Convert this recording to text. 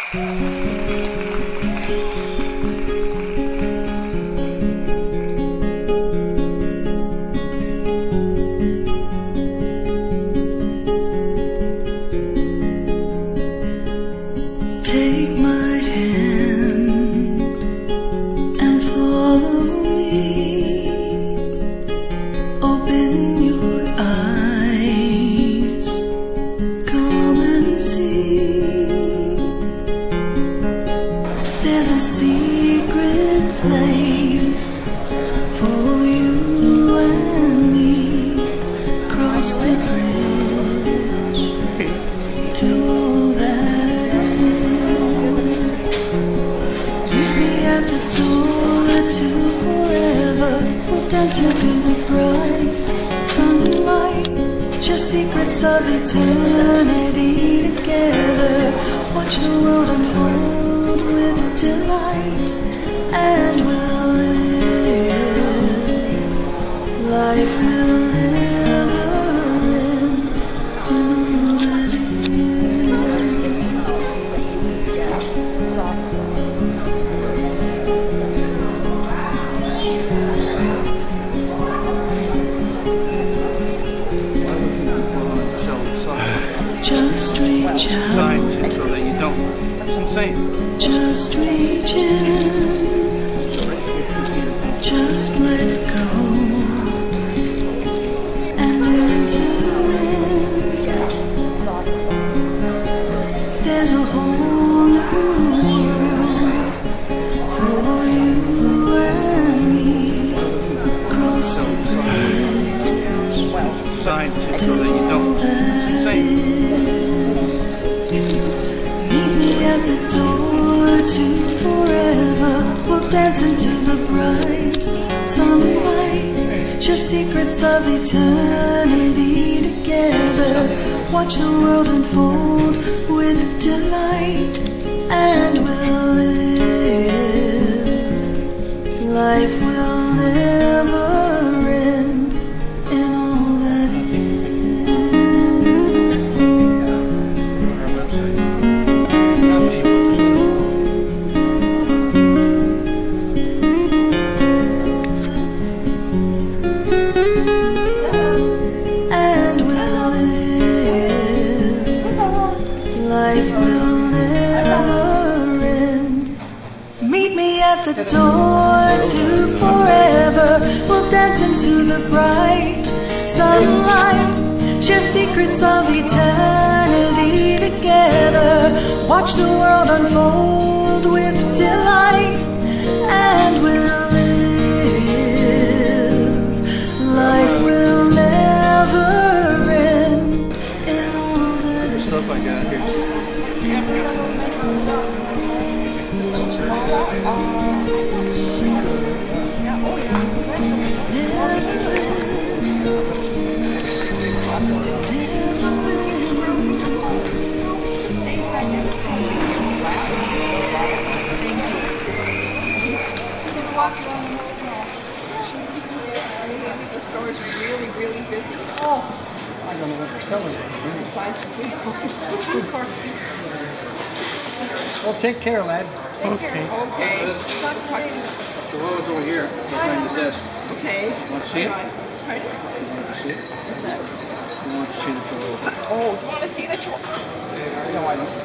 Take my hand and follow me. Open your eyes, come and see. There's a secret place for you and me. Cross the bridge to all that is. Meet me at the door to forever. We'll dance into the bright sunlight. Share secrets of eternity together. Watch the world unfold with delight, and we'll live. Life will never end in all that is. Just reach out, so that you don't. That's insane. just reach in, just let go, and enter in. There's a whole new world for you and me. Cross the bridge Sign so to that you all don't. That's that insane. Meet me at the door to forever. We'll dance into the bright sunlight. Share secrets of eternity together. Watch the world unfold with delight, and we'll live. Life will never end in all that is. And we'll live. Life will never end. Meet me at the door to forever. We'll dance into the bright sunlight. Share secrets of eternity together. Watch the world unfold with delight, and we'll live. Life will never end in all that is. Stuff I got here. The stores are really, really busy. Oh, I don't know what they're selling. besides the people. Well, take care, lad. Okay. Okay. The roll's over here, behind the desk. Okay. Want to see it? Right. You want to see it? What's that? You want to see the roll? Oh, you want to see the tour? No, I don't.